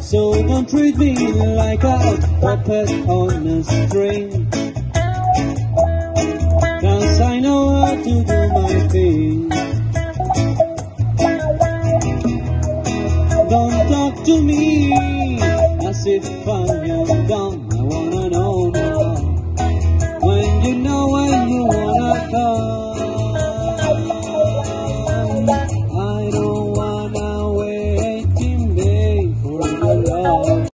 So don't treat me like a puppet on a string, 'cause I know how to do my thing. Don't talk to me as if I am dumb.